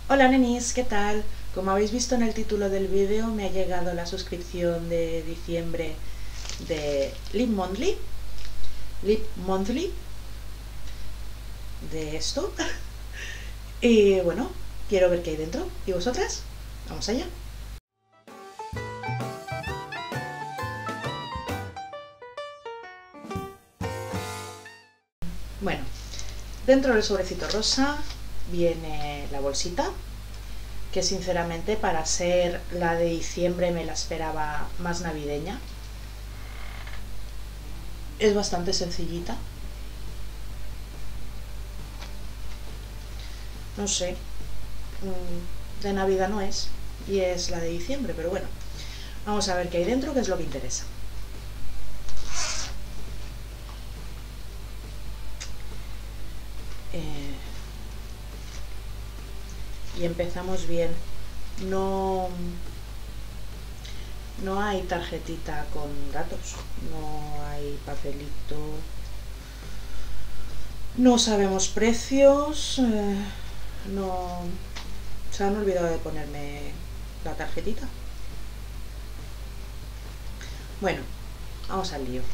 Hola nenis, ¿qué tal? Como habéis visto en el título del vídeo, me ha llegado la suscripción de diciembre de Lip Monthly, de esto. Y bueno, quiero ver qué hay dentro. ¿Y vosotras? Vamos allá. Bueno, dentro del sobrecito rosa viene la bolsita, que sinceramente para ser la de diciembre me la esperaba más navideña. Es bastante sencillita. No sé, de Navidad no es, y es la de diciembre, pero bueno, vamos a ver qué hay dentro, que es lo que interesa. Y empezamos bien. No hay tarjetita con datos, no hay papelito, no sabemos precios, no se han olvidado de ponerme la tarjetita. Bueno, vamos al lío.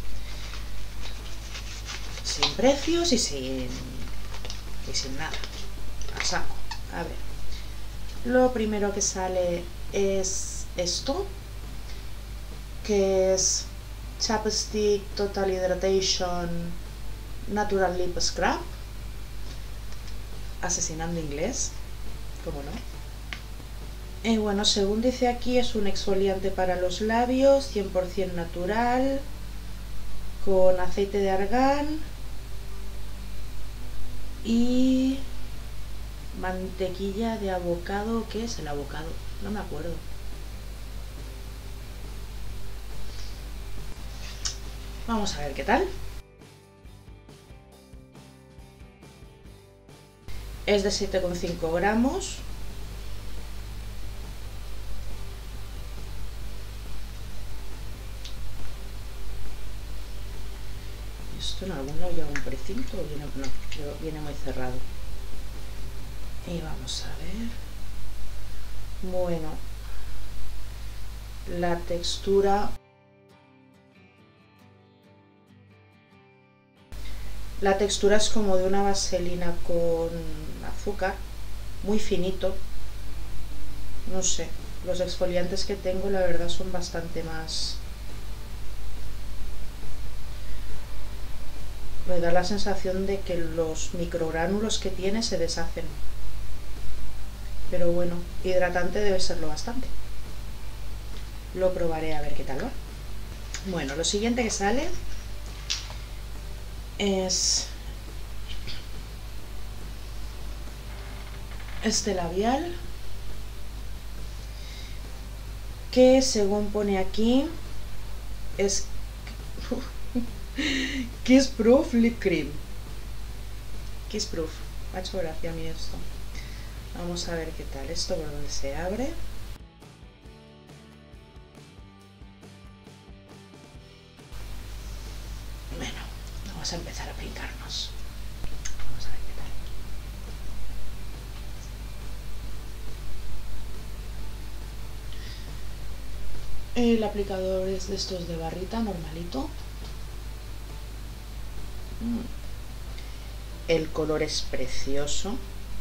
Sin precios y sin nada. A saco. A ver. Lo primero que sale es esto, que es Chapstick Total Hydratation Natural Lip Scrub. Asesinando inglés, ¿cómo no? Y bueno, según dice aquí, es un exfoliante para los labios, 100% natural, con aceite de argán y mantequilla de avocado. ¿Qué es el avocado? No me acuerdo. Vamos a ver qué tal. Es de 7,5 gramos. Esto en algún lado lleva un precinto o viene, no, viene muy cerrado. Y vamos a ver. Bueno, la textura. La textura es como de una vaselina con azúcar, muy finito. No sé, los exfoliantes que tengo la verdad son bastante más... Me da la sensación de que los microgránulos que tiene se deshacen. Pero bueno, hidratante debe serlo bastante. Lo probaré a ver qué tal va. Bueno, lo siguiente que sale es este labial, que según pone aquí es Kiss Proof Lip Cream. Kiss Proof, me ha hecho gracia a mí esto. Vamos a ver qué tal esto, por donde se abre. Bueno, vamos a empezar a aplicarnos. Vamos a ver qué tal. El aplicador es de estos de barrita, normalito. El color es precioso.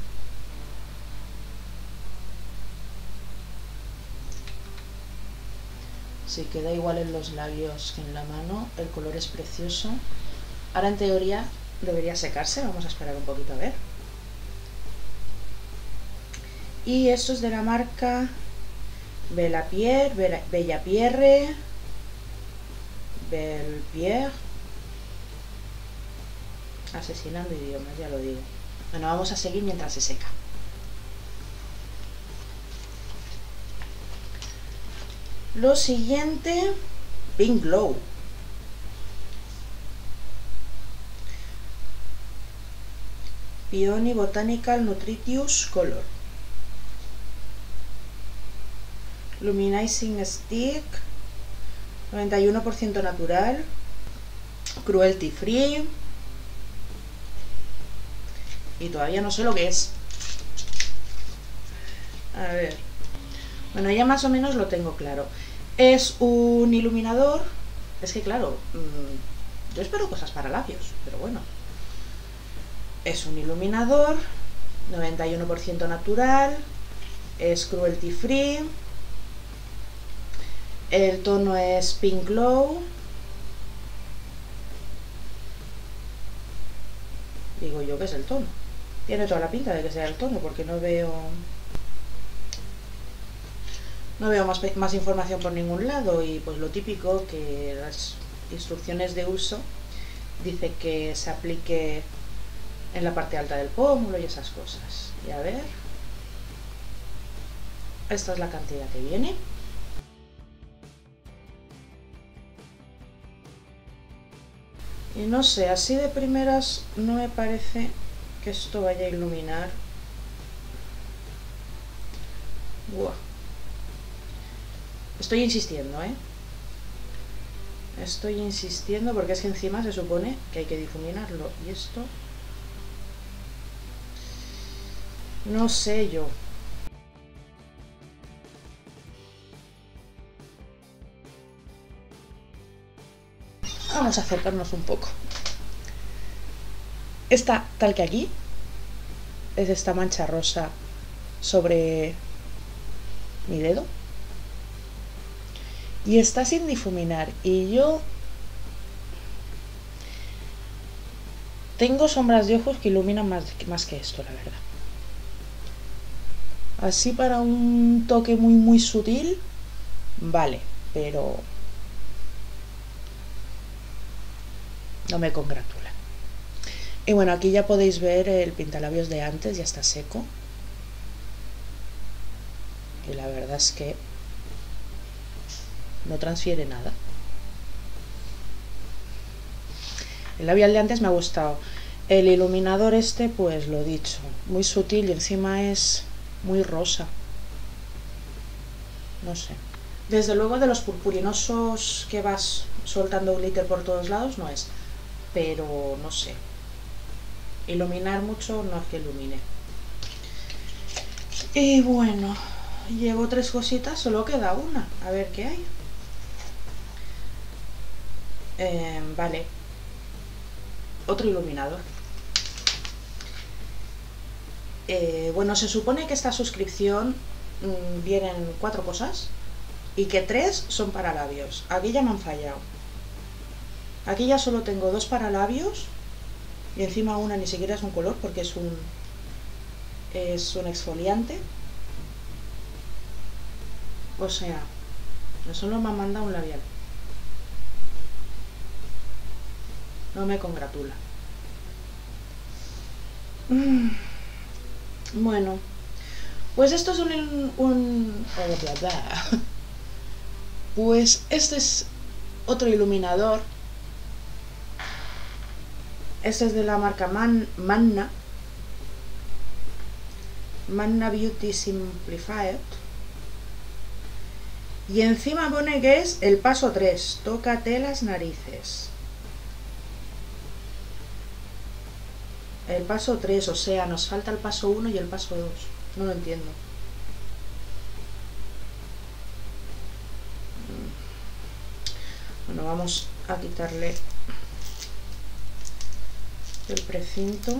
Si queda igual en los labios que en la mano, el color es precioso. Ahora en teoría debería secarse, vamos a esperar un poquito a ver. Y esto es de la marca Bella Pierre, asesinando idiomas, ya lo digo. Bueno, vamos a seguir mientras se seca. Lo siguiente, Pink Glow. Peony Botanical Nutritious Color. Luminizing Stick, 91% natural, cruelty free. Y todavía no sé lo que es. A ver. Bueno, ya más o menos lo tengo claro. Es un iluminador. Es que claro, yo espero cosas para labios, pero bueno. Es un iluminador 91% natural. Es cruelty free. El tono es Pink Glow. Digo yo que es el tono. Tiene toda la pinta de que sea el tono, porque no veo más información por ningún lado. Y pues lo típico, que las instrucciones de uso dice que se aplique en la parte alta del pómulo y esas cosas. Y a ver, esta es la cantidad que viene. Y no sé, así de primeras no me parece que esto vaya a iluminar. Buah. Estoy insistiendo, Estoy insistiendo porque es que encima se supone que hay que difuminarlo. Y esto... no sé yo. Vamos a acercarnos un poco. Esta, tal que aquí, es esta mancha rosa sobre mi dedo. Y está sin difuminar. Y yo tengo sombras de ojos que iluminan más que esto, la verdad. Así para un toque muy muy sutil, vale, pero no me congratula. Y bueno, aquí ya podéis ver el pintalabios de antes, ya está seco. Y la verdad es que no transfiere nada. El labial de antes me ha gustado. El iluminador este, pues lo dicho, muy sutil y encima es muy rosa. No sé. Desde luego de los purpurinosos que vas soltando glitter por todos lados no es. Pero no sé. Iluminar mucho no es que ilumine. Y bueno, llevo 3 cositas, solo queda una. A ver qué hay. Vale. Otro iluminador. Bueno, se supone que esta suscripción vienen 4 cosas y que 3 son para labios. Aquí ya me han fallado. Aquí ya solo tengo 2 para labios y encima una ni siquiera es un color porque es un exfoliante. O sea, solo me han mandado un labial. No me congratula. Bueno, pues esto es pues este es otro iluminador. Este es de la marca Manna Beauty Simplified. Y encima pone que es el paso 3. Tócate las narices. El paso 3, o sea, nos falta el paso 1 y el paso 2. No lo entiendo. Bueno, vamos a quitarle el precinto.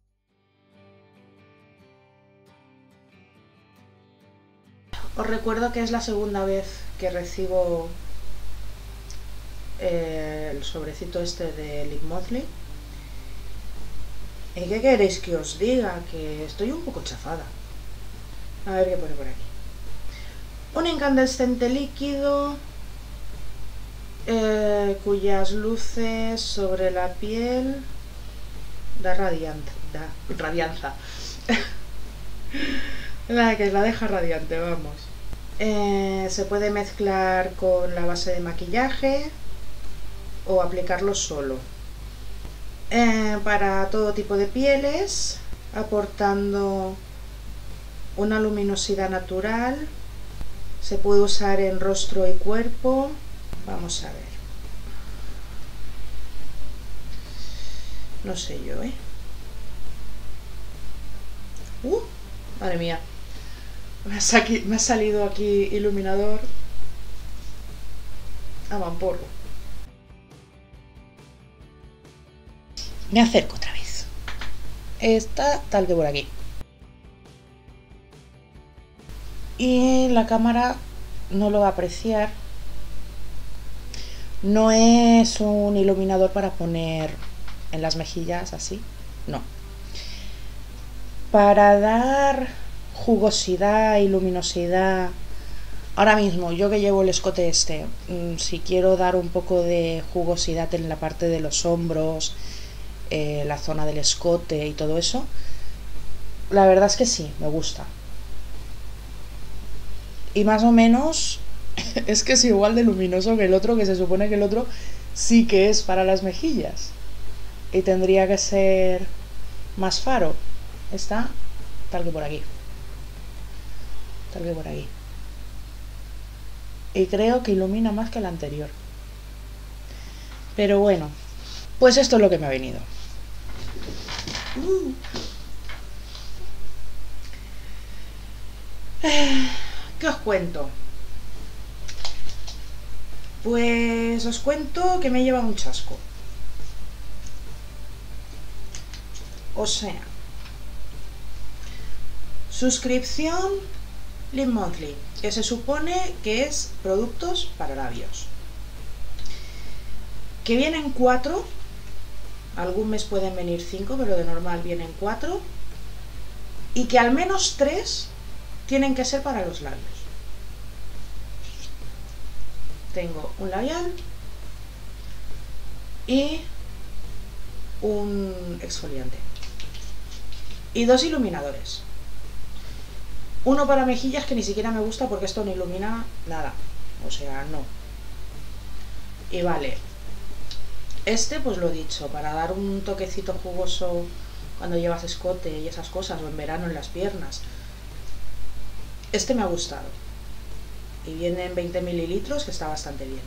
Os recuerdo que es la segunda vez que recibo el sobrecito este de Lip Monthly. ¿Y qué queréis que os diga? Que estoy un poco chafada. A ver qué pone por aquí. Un incandescente líquido cuyas luces sobre la piel da radianza. La que la deja radiante, vamos. Se puede mezclar con la base de maquillaje o aplicarlo solo. Para todo tipo de pieles, aportando una luminosidad natural. Se puede usar en rostro y cuerpo. Vamos a ver. No sé yo, . Madre mía. Me ha salido aquí iluminador a mamporro. Me acerco otra vez. Está tal que por aquí. Y la cámara no lo va a apreciar. No es un iluminador para poner en las mejillas así, no. Para dar jugosidad y luminosidad. Ahora mismo, yo que llevo el escote este, si quiero dar un poco de jugosidad en la parte de los hombros, la zona del escote y todo eso, la verdad es que sí, me gusta. Y más o menos es que es igual de luminoso que el otro, que se supone que el otro sí que es para las mejillas. Y tendría que ser más faro. Está tal que por aquí. Tal que por aquí. Y creo que ilumina más que el anterior. Pero bueno, pues esto es lo que me ha venido. ¿Qué os cuento? Pues os cuento que me lleva un chasco. O sea, suscripción Lip Monthly, que se supone que es productos para labios. Que vienen 4, algún mes pueden venir 5, pero de normal vienen 4. Y que al menos 3 tienen que ser para los labios. Tengo un labial y un exfoliante. Y 2 iluminadores. Uno para mejillas que ni siquiera me gusta porque esto no ilumina nada. O sea, no. Y vale. Este, pues lo dicho, para dar un toquecito jugoso cuando llevas escote y esas cosas, o en verano en las piernas. Este me ha gustado. Y viene en 20 mililitros, que está bastante bien.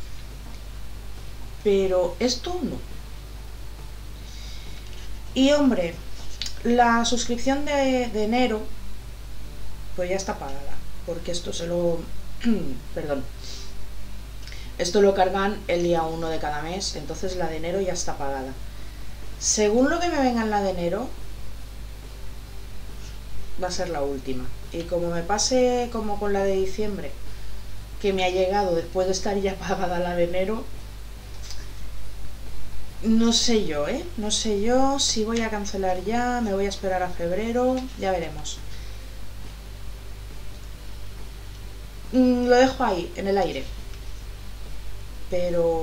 Pero esto no. Y hombre, la suscripción de enero pues ya está pagada, porque esto se lo perdón, esto lo cargan el día 1 de cada mes, entonces la de enero ya está pagada. Según lo que me venga en la de enero, va a ser la última. Y como me pase como con la de diciembre, que me ha llegado después de estar ya pagada la de enero, no sé yo, no sé yo si voy a cancelar ya, me voy a esperar a febrero, ya veremos. Lo dejo ahí, en el aire. Pero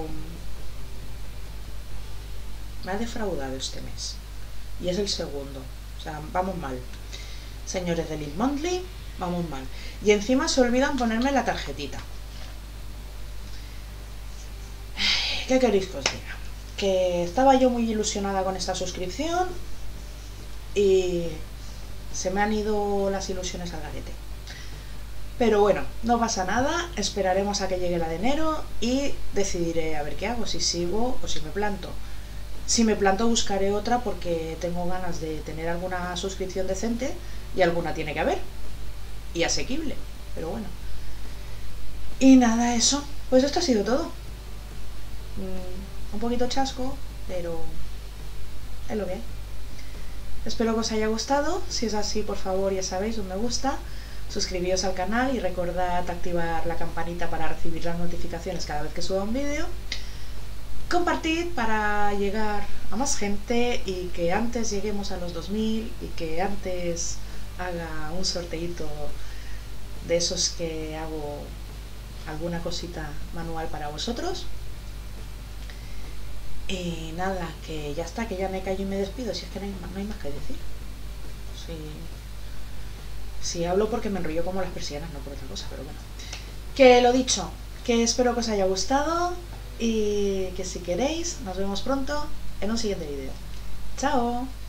me ha defraudado este mes. Y es el segundo. O sea, vamos mal. Señores de Lip Monthly, vamos mal. Y encima se olvidan ponerme la tarjetita. ¿Qué queréis que os diga? Que estaba yo muy ilusionada con esta suscripción y se me han ido las ilusiones al garete. Pero bueno, no pasa nada, esperaremos a que llegue la de enero y decidiré a ver qué hago, si sigo o si me planto. Si me planto buscaré otra porque tengo ganas de tener alguna suscripción decente y alguna tiene que haber. Y asequible, pero bueno. Y nada, eso. Pues esto ha sido todo. Un poquito chasco, pero es lo que hay. Espero que os haya gustado. Si es así, por favor, ya sabéis, un me gusta. Suscribíos al canal y recordad activar la campanita para recibir las notificaciones cada vez que suba un vídeo. Compartid para llegar a más gente y que antes lleguemos a los 2000 y que antes haga un sorteito de esos que hago alguna cosita manual para vosotros. Y nada, que ya está, que ya me callo y me despido, si es que no hay más que decir. Si hablo porque me enrollo como las persianas, no por otra cosa, pero bueno. Que lo dicho, que espero que os haya gustado y que si queréis nos vemos pronto en un siguiente vídeo. ¡Chao!